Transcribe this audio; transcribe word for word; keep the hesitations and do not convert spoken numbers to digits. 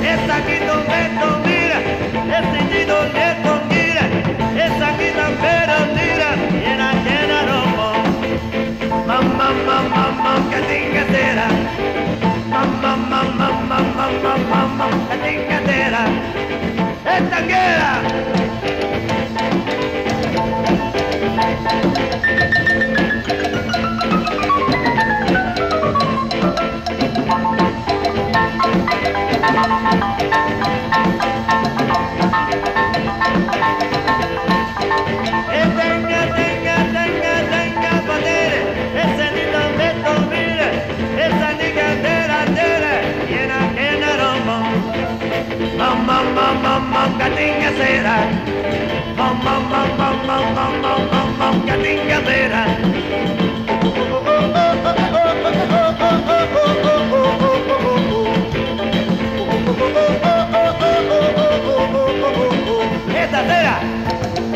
esa quito meto mira, ese quito meto mira, esa quita pero mira, llena llena romo. Mamma mamma mamma que tinga tera, mamma mamma mamma mamma mamma que tinga tera, esta queda. Mamma mamma mamma catinga sera, mamma mamma mamma mamma mamma catinga sera. Esta sera.